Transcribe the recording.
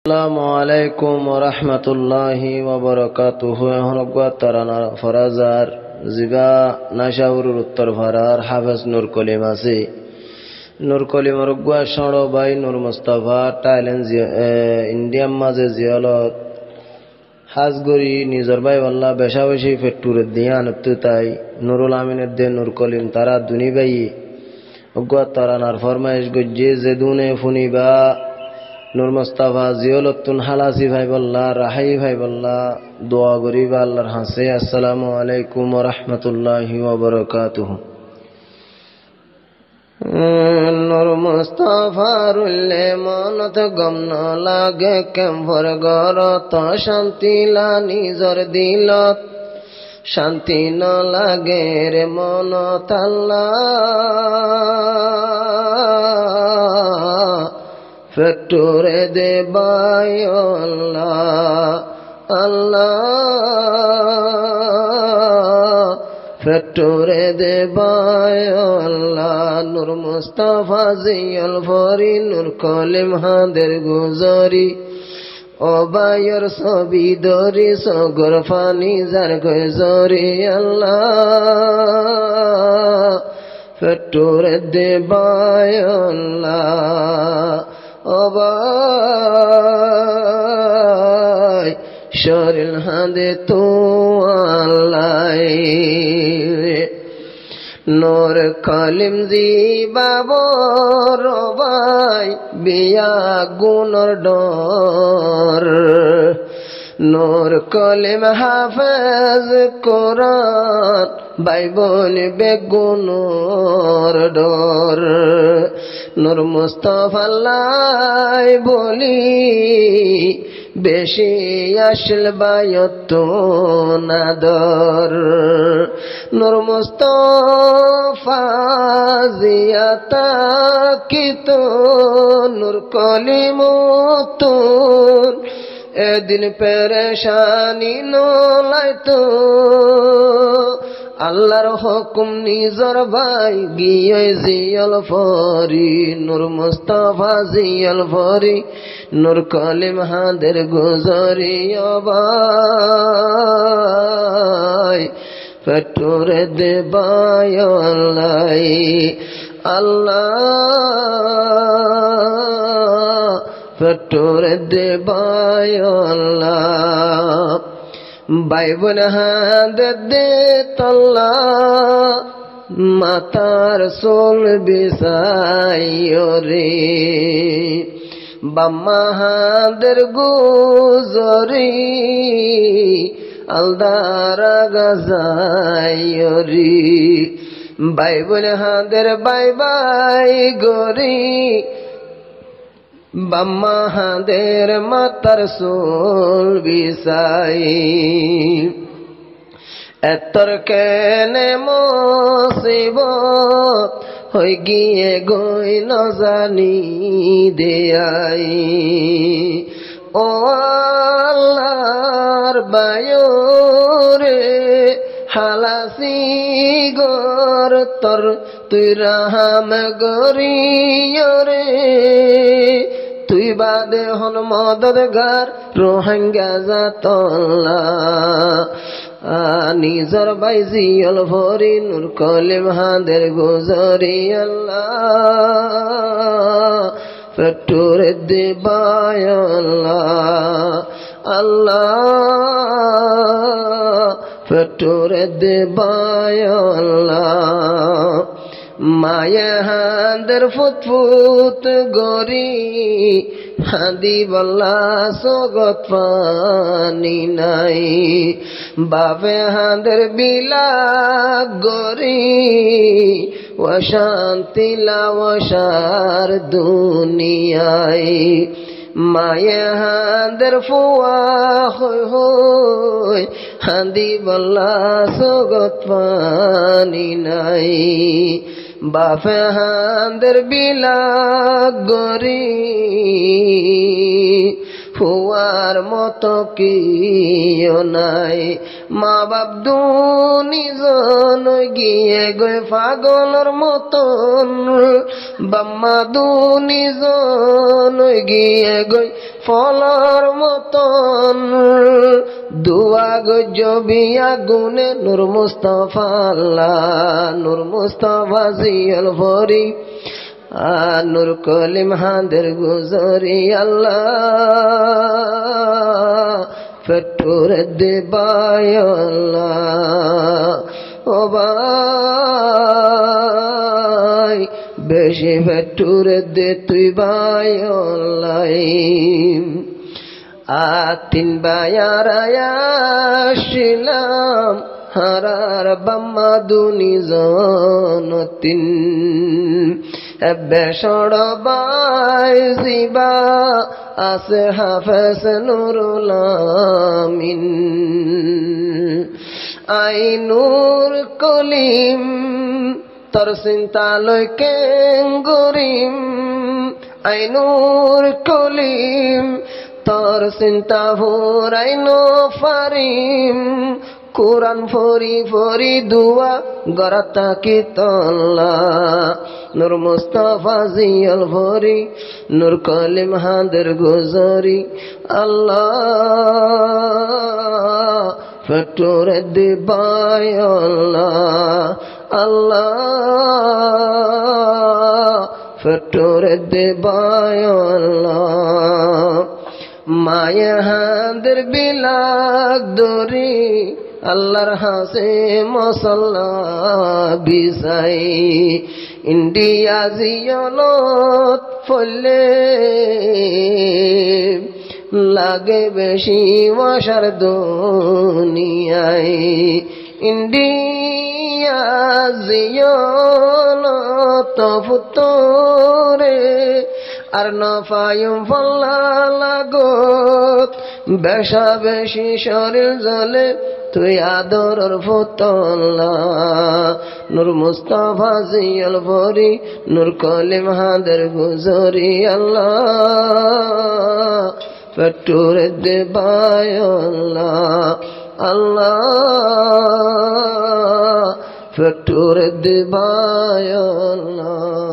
আসসালামু আলাইকুম ওয়া রাহমাতুল্লাহি ওয়া বারাকাতুহু। হরগত তারানা ফরাজার জিবা নাশাউরুর উত্তর ভারার হাফেজ নূর কলিম আছে। নূর কলিম রগুয়া সড় ভাই নূর মুস্তাফা টাইল্যান্ড ইন্ডিয়ান মাঝে জিয়ালত হাজগরি নিজর ভাই আল্লাহ বেশা বেশি ফেট্টুরের দিয়ে আনতে তাই নুরুল আমিনের দে নূর কলিম তারা দুনি ভাই অগুয়া তারানার ফরমাইশ গজ্জে জেদুনে ফুনিবা নূর মুস্তাফা জিয়লতুন হালাসি ভাই বল্লাহ রাহাই ভাই বল্লাহ দোয়া গরিবা আল্লাহর হাসে। আসসালামু আলাইকুম ওয়া রাহমাতুল্লাহি ওয়া বারাকাতুহু। নূর মুস্তাফার উল্লে মনত গম ন লাগে কেমভর গরত শান্তি লা নিজর দিলত শান্তি ন লাগে রে মনত আল্লাহ ফেটুরে দে বাই আল্লাহ আল্লাহ ফেটুরে দে বাই আল্লাহ। নূর মুস্তাফা জিয়াল ফরি নূর কলিম হাদের গুজরি ও বায়র সবি দরি সগর ফানি যার গজরি আল্লাহ ফেটুরে দে বাই আল্লাহ ও ভাই শরীর হাঁদে তো আল্লাহ। নূর কলিম জি বাবর ভাই বিয়া গুণর ডর নূর কলিম হাফেজ কোরআন বাইবল বেগুনোর ডর নূর মুস্তাফা লাই বলি বেশি আসল বায়ত নাদর নূর মুস্তাফা জিয়াতা কিত নূর কলিম তুন এদিন পেরেশানি নলাইতো আল্লাহর হুকুম নিজর ভাই গিয়ে জিয়াল ফরি নূর মুস্তাফা জিয়াল ফরি নূর কলিম হাদের গুজরি ও ভাই ফেটুরে দে বাই আল্লাহ আল্লাহ ফেটুরে দে বাই আল্লাহ। বাইবন হাদের দে তল্লা মাতার সোল বিসাইও রে বাম্মা হাদের গুজরি আলদারা গাজাইও রে বাইবন হাদের বাই বাই গরি বাম্মা হাদের মাতার সোল বিসাই এতর কেনে মুসিবত হই গিয়ে গই ন জানি দেয়াই ও আল্লাহর বায়ুরে হালাসি গর তর তুই রাহাম গরিয়রে তুই বাদে হন মদদগার রোহিঙ্গা জাতল্লা নিজর ভাই জিয়াল ফরি নূর কলিম হাদের গুজরি আল্লাহ ফেটুরে দে বাই আল্লাহ আল্লাহ ফেটুরে দে বাই আল্লাহ। মায়া হাদের ফুটফুট গরি হাদি বল্লা সগত পানি নাই বাপে হাদের বিলা গরি ওয়াশান্তি লাওয়াশার দুনিয়ায় মায়া হাদের ফুয়া হই হই হাদি বল্লা সগত পানি নাই বাপে হাদের বিলা গরি ফুয়ার মতো কিও নাই মা বাপ দুনিজন গিয়ে গই পাগলের মতন বাম্মা দুনিজন গিয়ে গই ফলার মতন দুয়া গজবি আগুনে নূর মুস্তাফা আল্লাহ নূর মুস্তাফা জিয়াল ভরি নূর কলিম হাদের গুজরি আল্লাহ ফেটুর দেবায় আল্লাহ ও ভাই বেশি ফেটুর দে তুই ভাই আল্লাহ তিন বায়ার আসিলাম হারার বাম্মা দুনিজন তিন বেসড় বাই জিবা আছে হাফেজ নুরুল আমিন আই নূর কলিম তোর চিন্তা লই কেঙ্গুরিম আই নূর কলিম তোর চিন্তা ভরাই নফারিম কুরআন ফরি ফরি দুয়া গরাতা কি তল্লা নূর মুস্তাফা জিয়াল ভরি নূর কলিম হাদের গুজরি আল্লাহ ফেটুর দিবায় আল্লাহ আল্লাহ ফেটুর দিবায় আল্লাহ মায়া হাদের বিলাক দরি আল্লাহর হাসে মসল্লা বিসাই ইন্ডিয়া জিয়নত ফলে লাগে বেশি মশার দুনিয়ায় ইন্ডিয়া জিয়নত ফুতরে আর নফায়ুম ফল্লা লাগত বেশা বেশি শরীর জলে তুই আদরের ফুতল্লা নূর মুস্তাফা জিয়াল ভরি নূর কলিম হাদের গুজরি আল্লাহ ফেটুর দেবায় আল্লাহ আল্লাহ ফেটুর দেবায় আল্লাহ